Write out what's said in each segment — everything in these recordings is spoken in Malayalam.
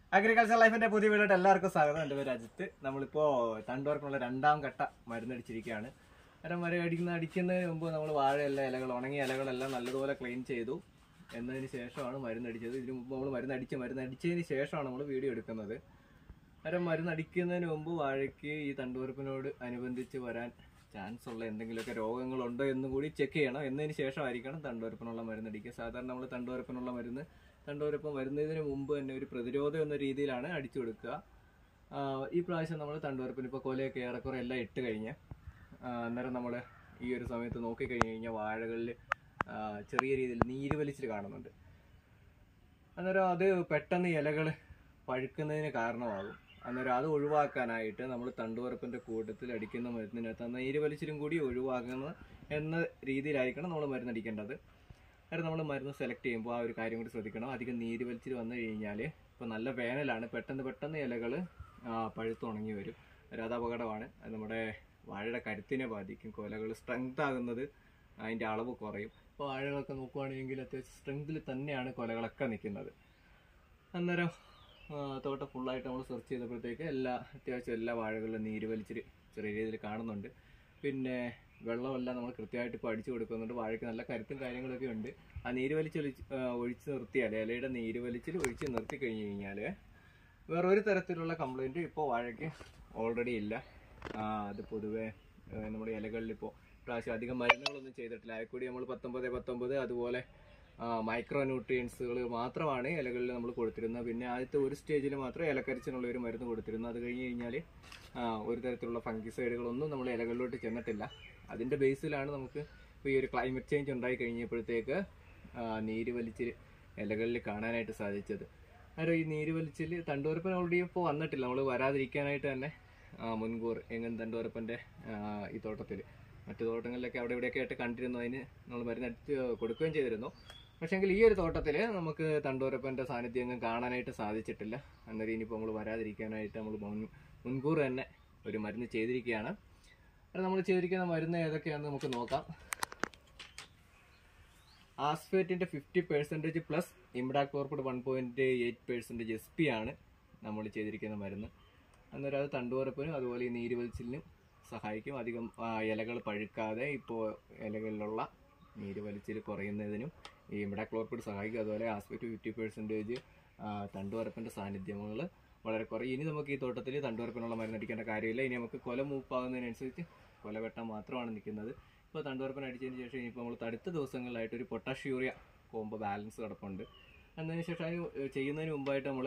അഗ്രികൾച്ചർ ലൈഫിന്റെ പുതിയ വീഡിയോട്ട് എല്ലാവർക്കും സ്വാഗതം. എൻ്റെ പേര് അജിത്ത്. നമ്മളിപ്പോ തണ്ടുവർക്കുള്ള 2ാം ഘട്ട മരുന്നടിച്ചിരിക്കുകയാണ്. കാരണം അടിക്കുന്നതിന് മുമ്പ് നമ്മൾ വാഴയെല്ലാം ഇലകൾ ഉണങ്ങിയ ഇലകളെല്ലാം നല്ലതുപോലെ ക്ലീൻ ചെയ്തു എന്നതിന് ശേഷമാണ് മരുന്നടിച്ചത്. ഇതിനു മുമ്പ് നമ്മൾ മരുന്നടിച്ചതിന് ശേഷമാണ് നമ്മൾ വീഡിയോ എടുക്കുന്നത്. കാരണം മരുന്നടിക്കുന്നതിന് മുമ്പ് വാഴയ്ക്ക് ഈ തണ്ടുവരപ്പിനോട് അനുബന്ധിച്ച് വരാൻ ചാൻസ് ഉള്ള എന്തെങ്കിലുമൊക്കെ രോഗങ്ങളുണ്ടോ എന്നും കൂടി ചെക്ക് ചെയ്യണം. എന്നതിന് ശേഷമായിരിക്കണം തണ്ടുവരപ്പിനുള്ള മരുന്നടിക്കുക. സാധാരണ നമ്മൾ തണ്ടുവരപ്പിനുള്ള മരുന്ന് തണ്ടുവരപ്പം വരുന്നതിന് മുമ്പ് തന്നെ ഒരു പ്രതിരോധം എന്ന രീതിയിലാണ് അടിച്ചു കൊടുക്കുക. ഈ പ്രാവശ്യം നമ്മൾ തണ്ടുവരപ്പിന് ഇപ്പോൾ കൊലയൊക്കെ ഏറെക്കുറെ എല്ലാം ഇട്ട് കഴിഞ്ഞ് അന്നേരം നമ്മൾ ഈ ഒരു സമയത്ത് നോക്കിക്കഴിഞ്ഞ് കഴിഞ്ഞാൽ വാഴകളിൽ ചെറിയ രീതിയിൽ നീര് വലിച്ചിൽ കാണുന്നുണ്ട്. അന്നേരം അത് പെട്ടെന്ന് ഇലകൾ പഴുക്കുന്നതിന് കാരണമാകും. അന്നേരം അത് ഒഴിവാക്കാനായിട്ട് നമ്മൾ തണ്ടുവരപ്പിൻ്റെ കൂട്ടത്തിൽ അടിക്കുന്ന മരുന്നിനകത്ത് നീര് വലിച്ചിലും കൂടി ഒഴിവാക്കുന്ന എന്ന രീതിയിലായിരിക്കണം നമ്മൾ മരുന്നടിക്കേണ്ടത്. കാരണം നമ്മൾ മരുന്ന് സെലക്ട് ചെയ്യുമ്പോൾ ആ ഒരു കാര്യം കൂടി ശ്രദ്ധിക്കണം. അധികം നീര് വലിച്ചിൽ വന്നു കഴിഞ്ഞാൽ ഇപ്പോൾ നല്ല വേനലാണ്, പെട്ടെന്ന് ഇലകൾ പഴുത്തുണങ്ങി വരും. അത് അപകടമാണ്. അത് നമ്മുടെ വാഴയുടെ കരുത്തിനെ ബാധിക്കും. കൊലകൾ സ്ട്രെങ്ത് ആകുന്നത് അതിൻ്റെ അളവ് കുറയും. ഇപ്പോൾ വാഴകളൊക്കെ നോക്കുകയാണെങ്കിൽ അത്യാവശ്യം സ്ട്രെങ്തിൽ തന്നെയാണ് കൊലകളൊക്കെ നിൽക്കുന്നത്. അന്നേരം തോട്ടം ഫുള്ളായിട്ട് നമ്മൾ സെർച്ച് ചെയ്തപ്പോഴത്തേക്ക് അത്യാവശ്യം എല്ലാ വാഴകളിലും നീര് വലിച്ചിൽ ചെറിയ രീതിയിൽ കാണുന്നുണ്ട്. പിന്നെ വെള്ളമെല്ലാം നമ്മൾ കൃത്യമായിട്ട് ഇപ്പോൾ അടിച്ചു കൊടുക്കുന്നുണ്ട്. വാഴയ്ക്ക് നല്ല കരുത്തും കാര്യങ്ങളൊക്കെ ഉണ്ട്. ആ നീര് ഒഴിച്ച് നിർത്തിയാൽ ഇലയുടെ നീര് വലിച്ചിൽ ഒഴിച്ച് നിർത്തി കഴിഞ്ഞ് കഴിഞ്ഞാൽ വേറൊരു തരത്തിലുള്ള കംപ്ലൈൻറ്റ് ഇപ്പോൾ വാഴയ്ക്ക് ഓൾറെഡി ഇല്ല. അത് പൊതുവേ നമ്മുടെ ഇലകളിൽ ഇപ്പോൾ പ്രാവശ്യം അധികം മരുന്നുകളൊന്നും ചെയ്തിട്ടില്ല. അതിൽക്കൂടി നമ്മൾ 19 അതുപോലെ മൈക്രോ ന്യൂട്രിയൻസുകൾ മാത്രമാണ് ഇലകളിൽ നമ്മൾ കൊടുത്തിരുന്നത്. പിന്നെ ആദ്യത്തെ ഒരു സ്റ്റേജിൽ മാത്രം ഇലക്കരിച്ചിനുള്ള ഒരു മരുന്ന് കൊടുത്തിരുന്നു. അത് കഴിഞ്ഞ് കഴിഞ്ഞാൽ ഒരു തരത്തിലുള്ള ഫംഗിസൈഡുകളൊന്നും നമ്മൾ ഇലകളിലോട്ട് ചെന്നിട്ടില്ല. അതിൻ്റെ ബേസിലാണ് നമുക്ക് ഇപ്പോൾ ഈ ഒരു ക്ലൈമറ്റ് ചേഞ്ച് ഉണ്ടായി കഴിഞ്ഞപ്പോഴത്തേക്ക് നീര് വലിച്ചിൽ ഇലകളിൽ കാണാനായിട്ട് സാധിച്ചത്. അന്നേരം ഈ നീര് വലിച്ചിൽ തണ്ടുവരപ്പൻ ഓൾറെഡി ഇപ്പോൾ വന്നിട്ടില്ല. നമ്മൾ വരാതിരിക്കാനായിട്ട് തന്നെ മുൻകൂർ എങ്ങനെ തണ്ടുവരപ്പൻ്റെ ഈ തോട്ടത്തിൽ മറ്റു തോട്ടങ്ങളിലൊക്കെ അവിടെ ഇവിടെയൊക്കെ ആയിട്ട് കണ്ടിരുന്നു. അതിന് നമ്മൾ മരുന്നടിച്ച് കൊടുക്കുകയും ചെയ്തിരുന്നു. പക്ഷേങ്കിൽ ഈ ഒരു തോട്ടത്തിൽ നമുക്ക് തണ്ടുവരപ്പൻ്റെ സാന്നിധ്യം ഒന്നും കാണാനായിട്ട് സാധിച്ചിട്ടില്ല. അന്നേരം ഇനിയിപ്പോൾ നമ്മൾ വരാതിരിക്കാനായിട്ട് നമ്മൾ മുൻകൂർ തന്നെ ഒരു മരുന്ന് ചെയ്തിരിക്കുകയാണ്. അത് നമ്മൾ ചെയ്തിരിക്കുന്ന മരുന്ന് ഏതൊക്കെയാണെന്ന് നമുക്ക് നോക്കാം. ആസ്ഫേറ്റിൻ്റെ 50% പ്ലസ് ഇമിഡാക്ലോർപ്പിഡ് 1.8% SP ആണ് നമ്മൾ ചെയ്തിരിക്കുന്ന മരുന്ന്. അന്നേരം അത് തണ്ടുവരപ്പിനും അതുപോലെ ഈ നീര് വലിച്ചിലിനും സഹായിക്കും. അധികം ഇലകൾ പഴുക്കാതെ ഇപ്പോൾ ഇലകളിലുള്ള നീര് വലിച്ചിൽ കുറയുന്നതിനും ഈ ഇമിഡാക്ലോർപ്പിഡ് സഹായിക്കും. അതുപോലെ ആസ്പെക്ട് 50% തണ്ടുവരപ്പിൻ്റെ സാന്നിധ്യങ്ങൾ വളരെ കുറയും. ഇനി നമുക്ക് ഈ തോട്ടത്തിൽ തണ്ടുവരപ്പിനുള്ള മരുന്നടിക്കേണ്ട കാര്യമില്ല. ഇനി നമുക്ക് കൊല മൂപ്പാകുന്നതിനനുസരിച്ച് കൊല വെട്ടാൻ മാത്രമാണ് നിൽക്കുന്നത്. ഇപ്പോൾ തണ്ടുവരപ്പൻ അടിച്ചതിന് ശേഷം ഇനിയിപ്പോൾ നമ്മൾ അടുത്ത ദിവസങ്ങളിലായിട്ട് ഒരു പൊട്ടാഷ് യൂറിയ കോമ്പോ ബാലൻസ് കിടപ്പുണ്ട്. എന്നതിന് ശേഷം അത് ചെയ്യുന്നതിന് മുമ്പായിട്ട് നമ്മൾ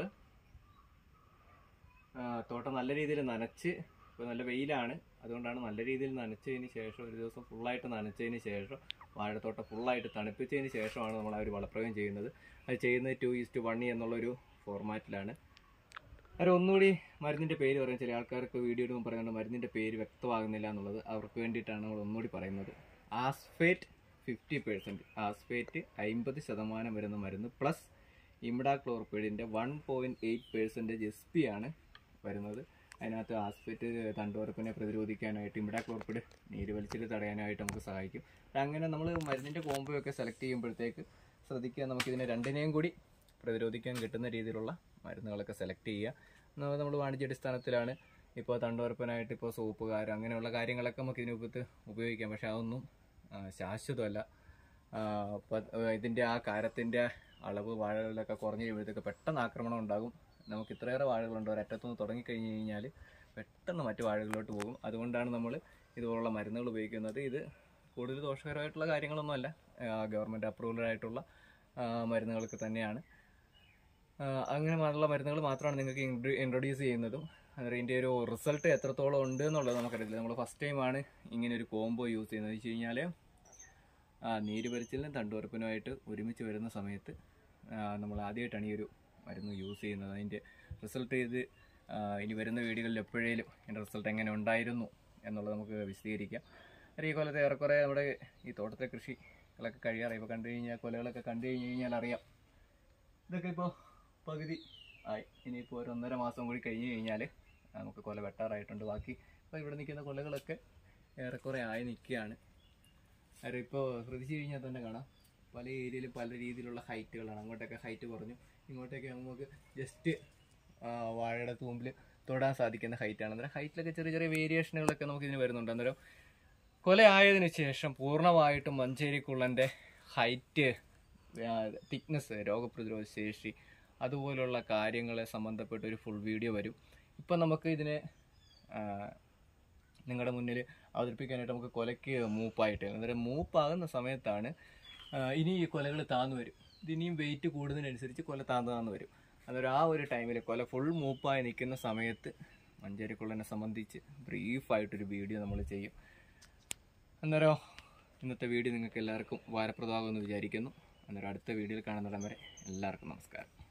തോട്ടം നല്ല രീതിയിൽ നനച്ച്, ഇപ്പോൾ നല്ല വെയിലാണ്, അതുകൊണ്ടാണ് നല്ല രീതിയിൽ നനച്ചതിന് ശേഷം ഒരു ദിവസം ഫുള്ളായിട്ട് നനച്ചതിന് ശേഷം വാഴത്തോട്ടം ഫുള്ളായിട്ട് തണുപ്പിച്ചതിന് ശേഷമാണ് നമ്മൾ ആ ഒരു വളപ്രയോഗം ചെയ്യുന്നത്. അത് ചെയ്യുന്നത് 2:1 എന്നുള്ളൊരു ഫോർമാറ്റിലാണ്. അത് ഒന്നുകൂടി മരുന്നിൻ്റെ പേര് പറയാൻ ചില ആൾക്കാർക്ക് വീഡിയോ ഇടുമ്പോൾ പറയുന്നുണ്ട് മരുന്നിൻ്റെ പേര് വ്യക്തമാകുന്നില്ല എന്നുള്ളത്. അവർക്ക് വേണ്ടിയിട്ടാണ് നമ്മൾ ഒന്നുകൂടി പറയുന്നത്. ആസ്ഫേറ്റ് 50%, ആസ്ഫേറ്റ് 50% വരുന്ന മരുന്ന് പ്ലസ് ഇമിഡാക്ലോർപ്പിഡിൻ്റെ 1.8% SP ആണ് വരുന്നത്. അതിനകത്ത് ആസ്ഫേറ്റ് തണ്ടുവരപ്പിനെ പ്രതിരോധിക്കാനായിട്ട് ഇമിഡാക്ലോർപ്പിഡ് നീര് വലിച്ചിൽ തടയാനായിട്ട് നമുക്ക് സഹായിക്കും. അങ്ങനെ നമ്മൾ മരുന്നിൻ്റെ കോംബോ ഒക്കെ സെലക്ട് ചെയ്യുമ്പോഴത്തേക്ക് ശ്രദ്ധിക്കുക, നമുക്കിതിനെ രണ്ടിനെയും കൂടി പ്രതിരോധിക്കാൻ കിട്ടുന്ന രീതിയിലുള്ള മരുന്നുകളൊക്കെ സെലക്ട് ചെയ്യുക. നമ്മൾ വാണിജ്യാടിസ്ഥാനത്തിലാണ് ഇപ്പോൾ തണ്ടുവരപ്പനായിട്ട് ഇപ്പോൾ സോപ്പുകാർ അങ്ങനെയുള്ള കാര്യങ്ങളൊക്കെ നമുക്ക് ഇതിനകത്ത് ഉപയോഗിക്കാം. പക്ഷെ അതൊന്നും ശാശ്വതമല്ല. ഇതിൻ്റെ ആ കാരത്തിൻ്റെ അളവ് വാഴകളിലൊക്കെ കുറഞ്ഞു കഴിയുമ്പോഴത്തേക്ക് പെട്ടെന്ന് ആക്രമണം ഉണ്ടാകും. നമുക്ക് ഇത്രയേറെ വാഴകളുണ്ട്, ഒരറ്റത്തുനിന്ന് തുടങ്ങിക്കഴിഞ്ഞ് കഴിഞ്ഞാൽ പെട്ടെന്ന് മറ്റു വാഴകളിലോട്ട് പോകും. അതുകൊണ്ടാണ് നമ്മൾ ഇതുപോലുള്ള മരുന്നുകൾ ഉപയോഗിക്കുന്നത്. ഇത് കൂടുതൽ ദോഷകരമായിട്ടുള്ള കാര്യങ്ങളൊന്നുമല്ല, ഗവൺമെൻറ് അപ്രൂവ്ഡായിട്ടുള്ള മരുന്നുകളൊക്കെ തന്നെയാണ്. അങ്ങനെ ഉള്ള മരുന്നുകൾ മാത്രമാണ് നിങ്ങൾക്ക് ഇൻട്രൊഡ്യൂസ് ചെയ്യുന്നതും. അന്നേരം ഇതിൻ്റെ ഒരു റിസൾട്ട് എത്രത്തോളം ഉണ്ട് എന്നുള്ളത് നമുക്കറിയില്ല. നമ്മൾ ഫസ്റ്റ് ടൈമാണ് ഇങ്ങനെ ഒരു കോംബോ യൂസ് ചെയ്യുന്നത്. വെച്ച് കഴിഞ്ഞാൽ നീര് വലിച്ചിലിനും തണ്ടുവരപ്പിനുമായിട്ട് ഒരുമിച്ച് വരുന്ന സമയത്ത് നമ്മൾ ആദ്യമായിട്ടാണ് ഈ ഒരു മരുന്ന് യൂസ് ചെയ്യുന്നത്. അതിൻ്റെ റിസൾട്ട് ഇനി വരുന്ന വീഡിയോകളിൽ എപ്പോഴേലും അതിൻ്റെ റിസൾട്ട് എങ്ങനെ ഉണ്ടായിരുന്നു എന്നുള്ളത് നമുക്ക് വിശദീകരിക്കാം. ഈ കൊല്ലത്തെ ഏറെക്കുറെ നമ്മുടെ ഈ തോട്ടത്തെ കൃഷികളൊക്കെ കഴിയാറായി. ഇപ്പോൾ കണ്ടു കഴിഞ്ഞാൽ കൊലകളൊക്കെ കണ്ടു കഴിഞ്ഞാൽ അറിയാം. ഇതൊക്കെ ഇപ്പോൾ പകുതി ആയി. ഇനിയിപ്പോൾ ഒരു 1.5 മാസം കൂടി കഴിഞ്ഞ് കഴിഞ്ഞാൽ നമുക്ക് കൊല വെട്ടാറായിട്ടുണ്ട്. ബാക്കി ഇപ്പോൾ ഇവിടെ നിൽക്കുന്ന കൊലകളൊക്കെ ഏറെക്കുറെ ആയി നിൽക്കുകയാണ്. കാരണം ഇപ്പോൾ ശ്രദ്ധിച്ചു കഴിഞ്ഞാൽ തന്നെ കാണാം പല ഏരിയയിലും പല രീതിയിലുള്ള ഹൈറ്റുകളാണ്. അങ്ങോട്ടൊക്കെ ഹൈറ്റ് കുറഞ്ഞു, ഇങ്ങോട്ടേക്ക് നമുക്ക് ജസ്റ്റ് വാഴയുടെ തൂമ്പിൽ തൊടാൻ സാധിക്കുന്ന ഹൈറ്റാണ്. അന്നേരം ഹൈറ്റിലൊക്കെ ചെറിയ ചെറിയ വേരിയേഷനുകളൊക്കെ നമുക്ക് ഇതിന് വരുന്നുണ്ട്. അന്നേരം കൊല ആയതിനു ശേഷം പൂർണ്ണമായിട്ടും മഞ്ചേരിക്കുള്ളൻ്റെ ഹൈറ്റ്, തിക്നെസ്, രോഗപ്രതിരോധ ശേഷി അതുപോലുള്ള കാര്യങ്ങളെ സംബന്ധപ്പെട്ട ഒരു ഫുൾ വീഡിയോ വരും. ഇപ്പം നമുക്ക് ഇതിനെ നിങ്ങളുടെ മുന്നിൽ അവതരിപ്പിക്കാനായിട്ട് നമുക്ക് കൊലയ്ക്ക് മൂപ്പായിട്ട്, അന്നേരം മൂപ്പാകുന്ന സമയത്താണ് ഇനി ഈ കൊലകൾ താന്നു വരും. ഇതിനിയും വെയിറ്റ് കൂടുന്നതിനനുസരിച്ച് കൊല താന്നു വരും. അന്നേരം ആ ഒരു ടൈമിൽ കൊല ഫുൾ മൂപ്പായി നിൽക്കുന്ന സമയത്ത് മഞ്ചേരിക്കുള്ളനെ സംബന്ധിച്ച് ബ്രീഫായിട്ടൊരു വീഡിയോ നമ്മൾ ചെയ്യും. അന്നേരം ഇന്നത്തെ വീഡിയോ നിങ്ങൾക്ക് എല്ലാവർക്കും ഉപകാരപ്രദമാകുമെന്ന് വിചാരിക്കുന്നു. അന്നേരം അടുത്ത വീഡിയോയിൽ കാണുന്നിടം വരെ എല്ലാവർക്കും നമസ്കാരം.